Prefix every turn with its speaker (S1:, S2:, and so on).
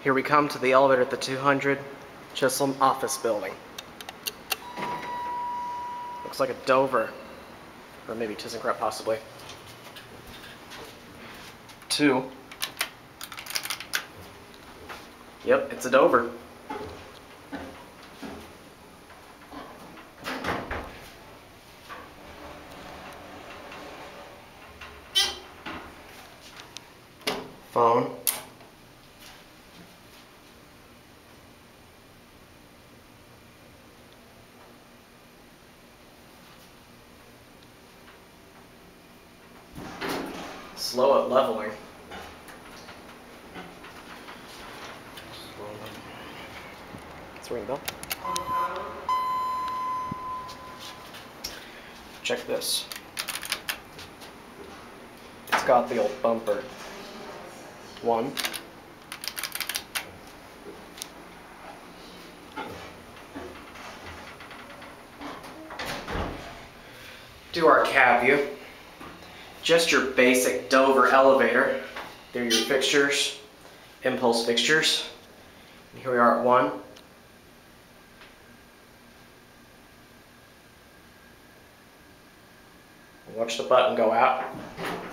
S1: Here we come to the elevator at the 200 Chisholm office building. Looks like a Dover, or maybe ThyssenKrupp possibly. 2. Yep, it's a Dover. Phone. Slow at leveling. Let's ring the bell. Check this. It's got the old bumper. 1. Do our cab view. Just your basic Dover elevator. There are your fixtures, impulse fixtures. And here we are at 1. Watch the button go out.